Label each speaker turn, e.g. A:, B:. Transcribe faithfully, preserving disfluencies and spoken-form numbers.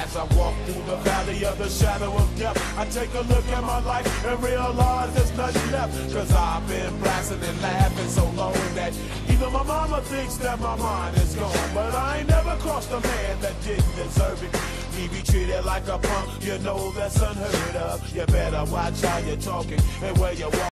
A: As I walk through the valley of the shadow of death, I take a look at my life and realize there's nothing left. Cause I've been blasting and laughing so long that even my mama thinks that my mind is gone. But I ain't never crossed a man that didn't deserve it. He be treated like a punk, you know that's unheard of. You better watch how you're talking and where you walk.